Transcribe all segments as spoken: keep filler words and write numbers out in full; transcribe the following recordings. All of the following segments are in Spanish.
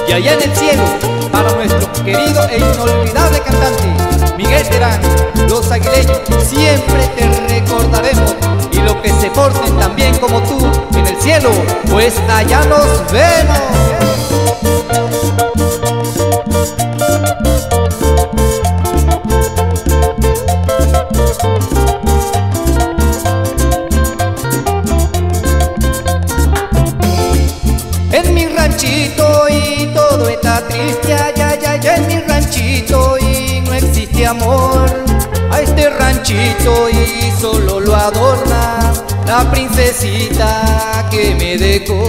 Y allá en el cielo, para nuestro querido e inolvidable cantante Miguel Terán, los aguileños siempre te recordaremos. Y los que se porten tan bien como tú en el cielo, pues allá nos vemos. En mi ranchito y todo está triste, ay, ay, ay, en mi ranchito y no existe amor. A este ranchito y solo lo adorna la princesita que me dejó.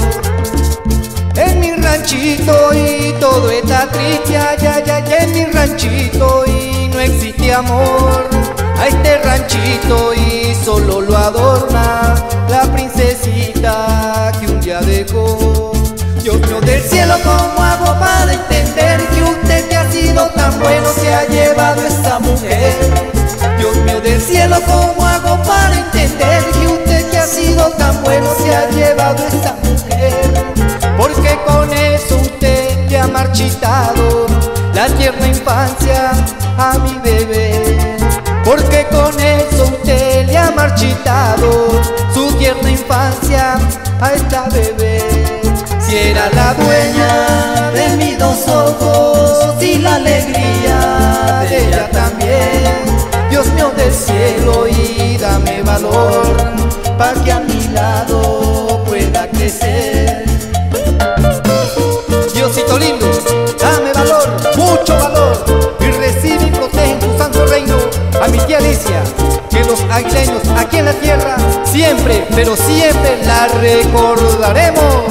En mi ranchito y todo está triste, ay, ay, ay, en mi ranchito y no existe amor. A este ranchito y solo lo adorna la princesita que un día dejó. Dios mío del cielo, ¿cómo hago para entender que usted que ha sido tan bueno se ha llevado a esta mujer? Dios mío del cielo, ¿cómo hago para entender que usted que ha sido tan bueno se ha llevado a esta mujer? Porque con eso usted le ha marchitado la tierna infancia a mi bebé. Porque con eso usted le ha marchitado su tierna infancia a esta bebé. Si era la dueña de mis dos ojos y la alegría de ella también, Dios mío del cielo, y dame valor para que a mi lado pueda crecer. Diosito lindo, dame valor, mucho valor, y recibe y protege en tu santo reino a mi tía Alicia, que los aguileños aquí en la tierra siempre, pero siempre la recordaremos.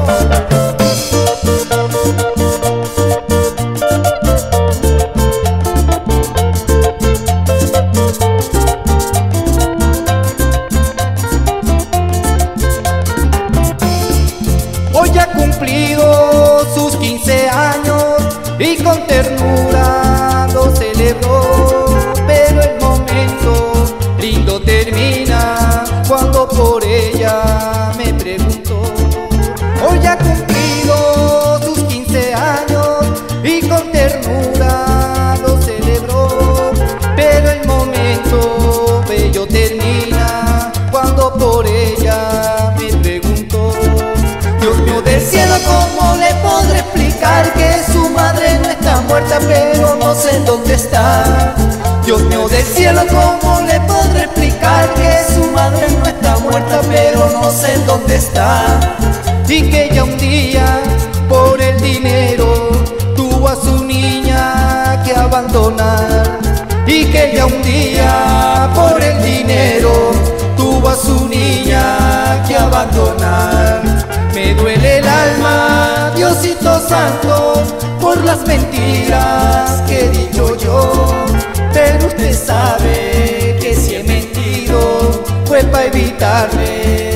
Hoy ha cumplido sus quince años y con ternura lo celebró, pero el momento lindo termina cuando por ella me preguntó. Hoy ha cumplido sus quince años y con ternura lo celebró, pero el momento bello termina cuando por ella me preguntó. Dios mío del cielo, ¿cómo le podré explicar que su madre no está muerta pero no sé dónde está? Dios mío del cielo, ¿cómo le podré explicar que su madre no está muerta pero no sé dónde está? Y que ella un día por el dinero tuvo a su niña que abandonar. Y que ella un día por el dinero tuvo a su niña que abandonar. Me duele el alma, Diosito santo, por las mentiras que he dicho yo. Pero usted sabe que si he mentido fue para evitarle